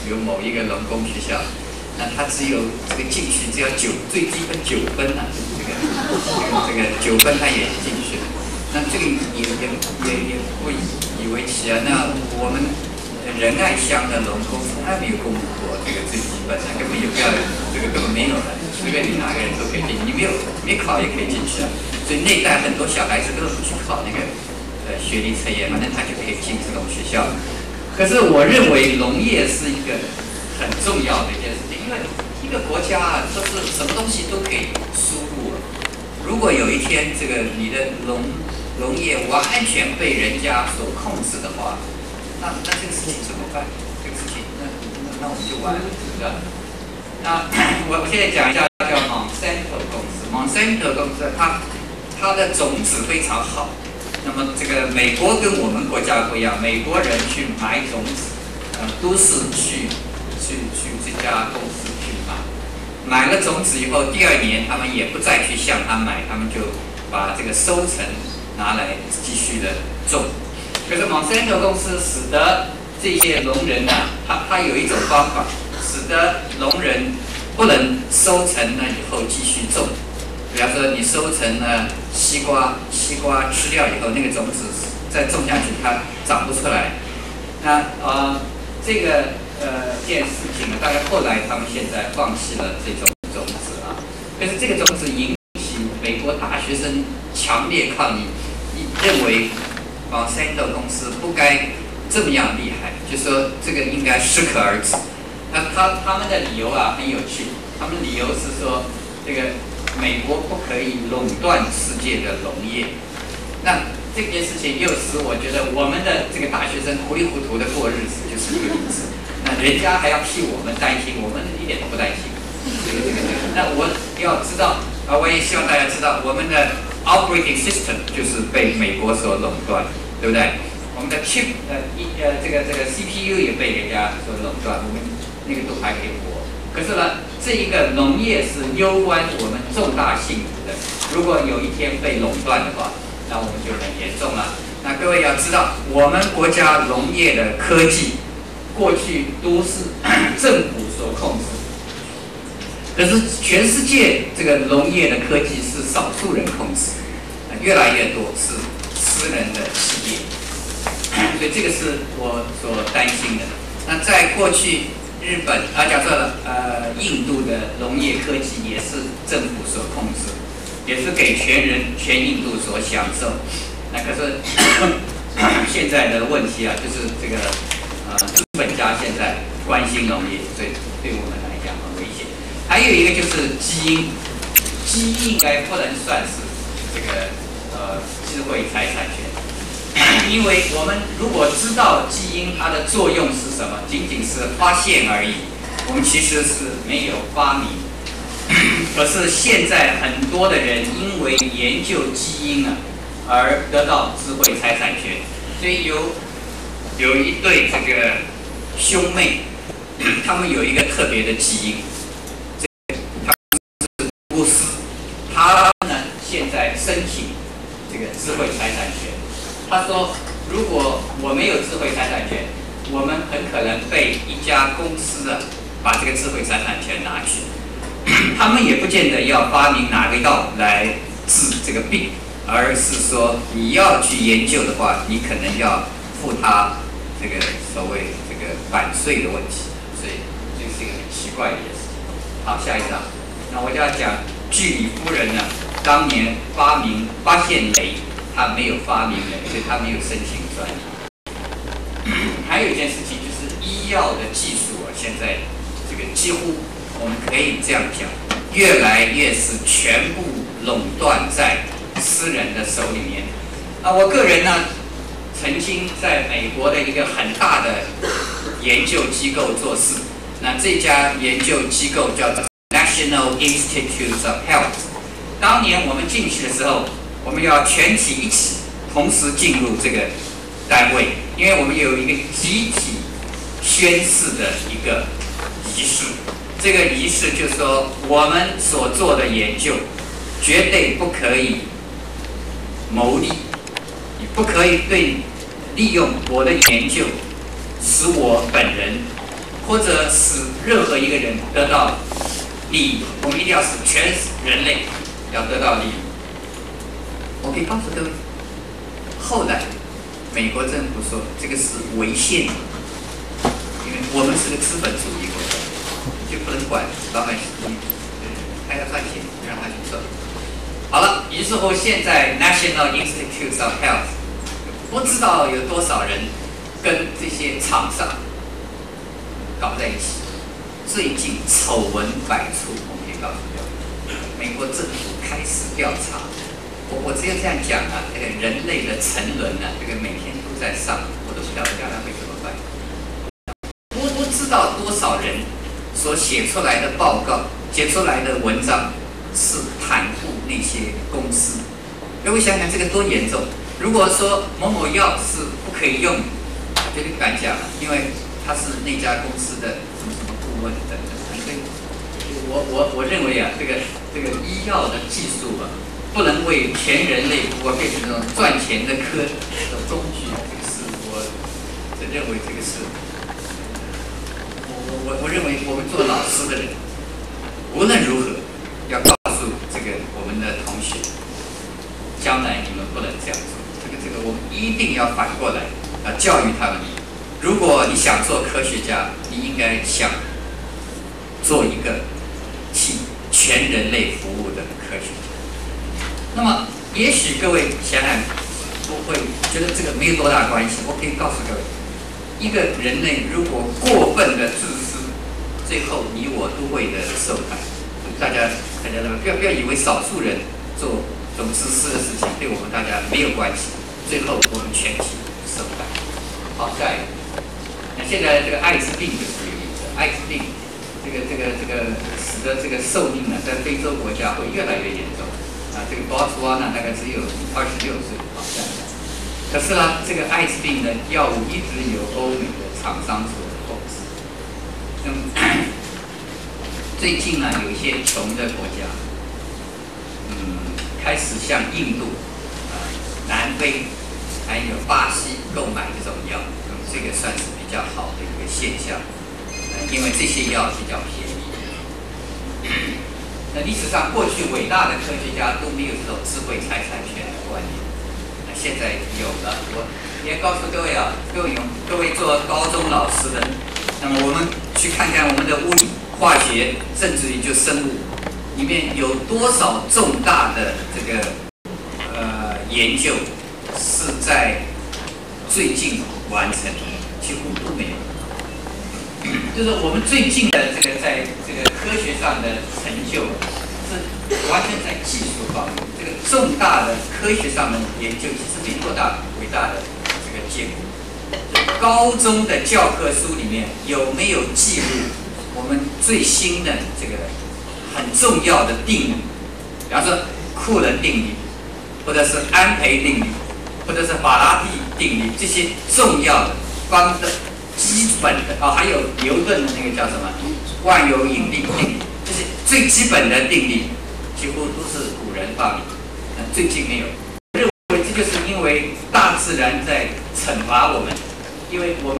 有某一个农工学校，那他只有这个进去只要最基本9分啊，这个9分他也进去了。那这个也不以为奇啊。那我们仁爱乡的农工从来没有公布过这个最基本的，根本也不要这个根本没有的，随便你哪个人都可以进，你没考也可以进去啊。所以那一代很多小孩子都不去考那个学历测验，反正他就可以进这种学校。可是我认为农业是一个很重要的一件事情，因为一个国家啊，都是什么东西都可以输入。如果有一天这个你的农业完全被人家所控制的话，那这个事情怎么办？这个事情那我们就完了，是不是？那我现在讲一下叫 Monsanto 公司。Monsanto 公司它的种子非常好。那么这个美国跟我们国家不一样，美国人去买种子，都是去这家公司去买了种子以后，第2年他们也不再去向他买，他们就把这个收成拿来继续的种。可是 Monsanto 公司使得这些农人呢，他有一种方法，使得农人不能收成了以后继续种。比方说，你收成了西瓜吃掉以后，那个种子再种下去，它长不出来。那这个件事情呢，大概后来他们现在放弃了这种种子啊。可是这个种子引起美国大学生强烈抗议，认为Monsanto公司不该这么样厉害，就说这个应该适可而止。那他们的理由啊很有趣，他们理由是说这个美国不可以垄断世界的农业。那这件事情又使我觉得我们的这个大学生糊里糊涂的过日子就是一个例子。那人家还要替我们担心，我们一点都不担心。那我要知道我也希望大家知道，我们的 operating system 就是被美国所垄断，对不对？我们的 chip 这个 CPU 也被人家所垄断，我们那个都还可以活。可是呢，这一个农业是攸关我们重大幸福的。如果有一天被垄断的话，那我们就很严重了。那各位要知道，我们国家农业的科技过去都是政府所控制，可是全世界这个农业的科技是少数人控制，越来越多是私人的企业，所以这个是我所担心的。那在过去，日本假设印度的农业科技也是政府所控制，也是给全印度所享受。那可是现在的问题啊，就是这个资本家现在关心农业，所以对我们来讲很危险。还有一个就是基因，基因应该不能算是这个智慧财产权。因为我们如果知道基因它的作用是什么，仅仅是发现而已，我们其实是没有发明。可是现在很多的人因为研究基因而得到智慧财产权，所以有一对这个兄妹，他们有一个特别的基因，他们是巫师，他呢现在申请这个智慧财产权。他说，如果我没有智慧财产权，我们很可能被一家公司把这个智慧财产权拿去。他们也不见得要发明哪个药来治这个病，而是说你要去研究的话，你可能要付他这个所谓这个版税的问题，所以这是一个很奇怪的事情。好，下一章，那我就要讲居里夫人呢，当年发现镭。他没有发明人，所以他没有申请专利。还有一件事情就是医药的技术现在这个几乎我们可以这样讲，越来越是全部垄断在私人的手里面。我个人呢，曾经在美国的一个很大的研究机构做事，那这家研究机构叫做 National Institutes of Health。当年我们进去的时候，我们要全体一起同时进入这个单位，因为我们有一个集体宣誓的一个仪式。这个仪式就是说，我们所做的研究绝对不可以牟利，你不可以利用我的研究使我本人或者使任何一个人得到利益，我们一定要使全人类要得到利益。我可以告诉各位，后来美国政府说这个是违宪，因为我们是个资本主义国家，就不能管老百姓，还要赚钱，让他去做。好了，于是乎现在 National Institutes of Health 不知道有多少人跟这些厂商搞在一起，最近丑闻百出，我们可以告诉各位，美国政府开始调查。我只有这样讲啊，这个人类的沉沦啊，这个每天都在上，我都不晓得将来会怎么办。不知道多少人所写出来的报告、写出来的文章是袒护那些公司。各位想想这个多严重！如果说某某药是不可以用，绝对不敢讲了，因为他是那家公司的什么什么顾问等等。所以，我认为啊，这个医药的技术啊，不能为全人类服务，变成这种赚钱的科的工具。这个是我认为这个是，我认为我们做老师的人，无论如何要告诉这个我们的同学，将来你们不能这样做。这个我们一定要反过来教育他们。如果你想做科学家，你应该想做一个替全人类服务的科学家。那么，也许各位想想不会觉得这个没有多大关系。我可以告诉各位，一个人类如果过分的自私，最后你我都会的受害。大家不要以为少数人做这种自私的事情对我们大家没有关系，最后我们全体受害。好，下一个。那现在这个艾滋病就是一个例子，艾滋病使得这个寿命呢，在非洲国家会越来越严重。这个保茨瓦纳大概只有26岁，好像。可是呢，这个艾滋病的药物一直由欧美的厂商所控制。那么最近呢，有一些穷的国家，开始向印度、南非还有巴西购买这种药，这个算是比较好的一个现象，因为这些药比较便宜。那历史上过去伟大的科学家都没有这种智慧财产权的观念，那现在有了。我也告诉各位啊，各位做高中老师的，那么我们去看看我们的物理、化学，甚至于就生物，里面有多少重大的这个研究是在最近完成的，几乎都没有。就是我们最近的在这个科学上的成就，是完全在技术方面。这个重大的科学上的研究其实没多大伟大的这个结果。高中的教科书里面有没有记录我们最新的这个很重要的定律？比方说库伦定律，或者是安培定律，或者是法拉第定律，这些重要的方的。基本的还有牛顿的那个叫什么万有引力定律，这是最基本的定律，几乎都是古人发明，最近没有。我认为这就是因为大自然在惩罚我们，因为我们。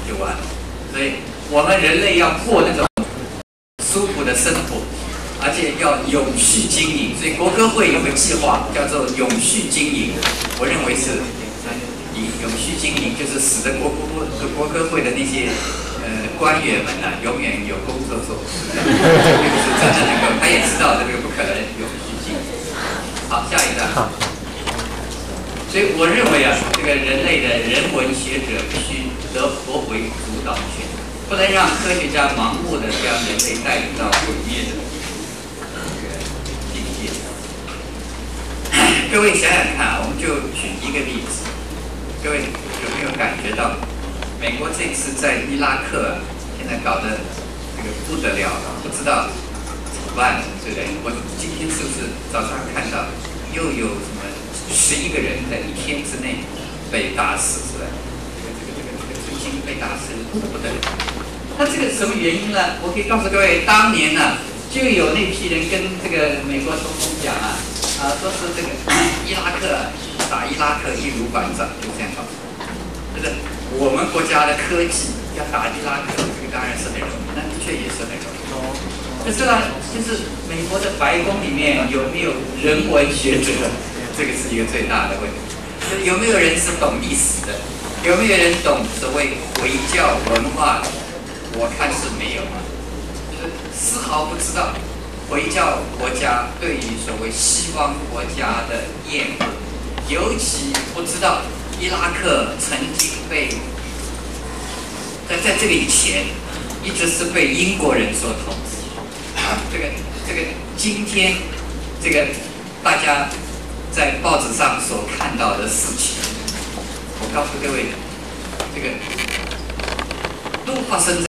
就完了。所以我们人类要过那种舒服的生活，而且要永续经营。所以国科会有个计划叫做永续经营，我认为是以永续经营，就是使得国科会的那些官员们呢，永远有工作做，这个是真的能够，他也知道这个不可能永续经营。好，下一张。所以我认为啊，这个人类的人文学者必须得夺回主导权，不能让科学家盲目的将人类带领到毁灭的境界。各位想想看啊，我们就举一个例子，各位有没有感觉到，美国这次在伊拉克啊，现在搞得这个不得了了，不知道怎么办，对不对？我今天是不是早上看到又有什么11个人在1天之内被打死，是吧？这个重新被打死不得了。那这个什么原因呢？我可以告诉各位，当年呢、就有那批人跟这个美国总统讲说是这个伊拉克打伊拉克易如反掌，就这样搞。就是我们国家的科技要打伊拉克，这个当然是很容易，那的确也是很容易。可是呢，就是美国的白宫里面有没有人文学者？这个是一个最大的问题。有没有人是懂历史的？有没有人懂所谓回教文化的？我看是没有啊，就是丝毫不知道回教国家对于所谓西方国家的厌恶，尤其不知道伊拉克曾经被在这个以前一直是被英国人所统治啊。这个今天这个大家在报纸上所看到的事情，我告诉各位，这个都发生在